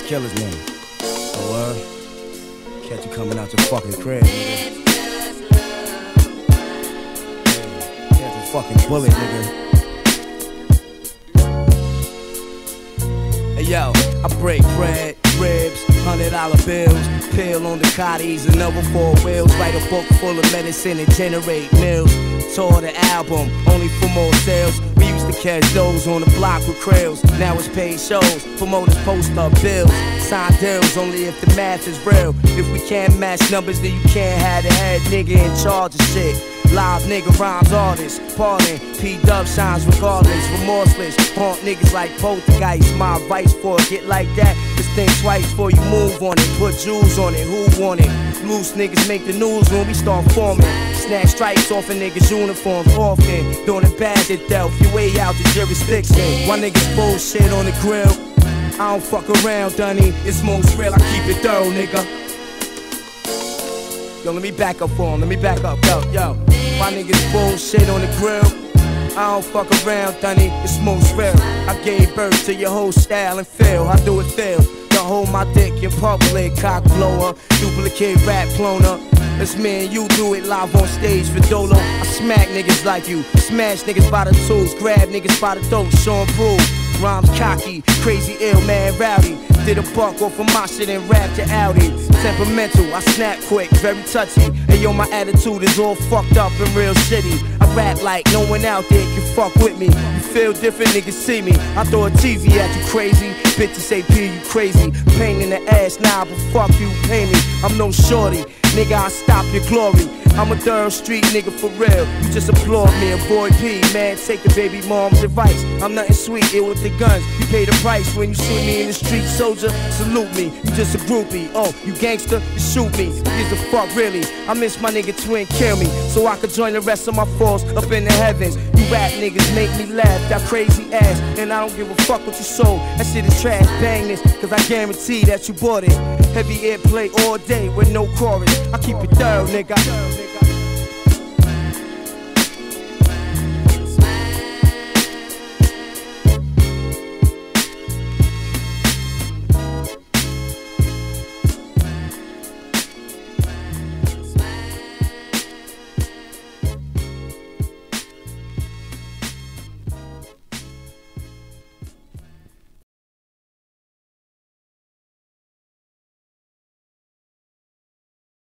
killer's name. Oh, catch you coming out your fucking crib, nigga. Catch a fucking bullet, nigga. Hey yo, I break bread, ribs, $100 bills, pill on the Cotties, another 4 wheels, write a book full of medicine and generate mills. Tore the album, only for more sales. We used to catch those on the block with crayons. Now it's paid shows, promoters post up bills. Sign deals only if the math is real. If we can't match numbers, then you can't have the head nigga in charge of shit. Live nigga rhymes artists, pardon. P-Dub shines regardless, remorseless. Haunt niggas like poltergeist. My advice for a get like that, just think twice before you move on it. Put jewels on it, who want it? Loose niggas make the news when we start forming. Snatch stripes off a niggas' uniforms often. Doing it bad at Delph, your way out the jurisdiction. Why niggas bullshit on the grill? I don't fuck around, Dunny. It's most real, I keep it thorough, nigga. Yo, let me back up for him, let me back up, yo. My niggas bullshit on the grill. I don't fuck around, Dunny, it's most real. I gave birth to your whole style and feel. I do it feel. Don't hold my dick in public, cock blower, duplicate rap cloner. It's me and you do it live on stage for Dolo. I smack niggas like you, smash niggas by the tools, grab niggas by the throat, show 'em proof. Rhymes cocky, crazy, ill, man, rowdy. Did a buck off of my shit and rapped it Audi. Temperamental, I snap quick, very touchy. And yo, my attitude is all fucked up and real shitty. I rap like no one out there can fuck with me. You feel different, niggas see me. I throw a TV at you crazy. Bitches say, P, you crazy. Pain in the ass, nah, but fuck you, pay me. I'm no shorty, nigga, I stop your glory. I'm a third street nigga for real. You just applaud me, avoid P, man, take the baby mom's advice. I'm nothing sweet, ill with the guns. You pay the price when you see me in the street, soldier. Salute me, you just a groupie. Oh, you gangster, you shoot me. Gives a fuck, really. I miss my nigga Twin kill me, so I could join the rest of my force up in the heavens. You rap niggas make me laugh, that crazy ass, and I don't give a fuck what you sold. That shit is trash, bang this, cause I guarantee that you bought it. Heavy airplay all day with no chorus. I keep it thorough, nigga.